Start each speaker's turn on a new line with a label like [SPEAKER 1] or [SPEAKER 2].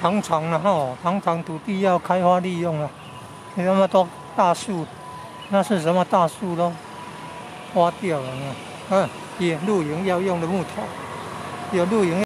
[SPEAKER 1] 糖厂了哈，糖厂土地要开发利用了，有那么多大树，那是什么大树都挖掉了呢？也露营要用的木头，有露营。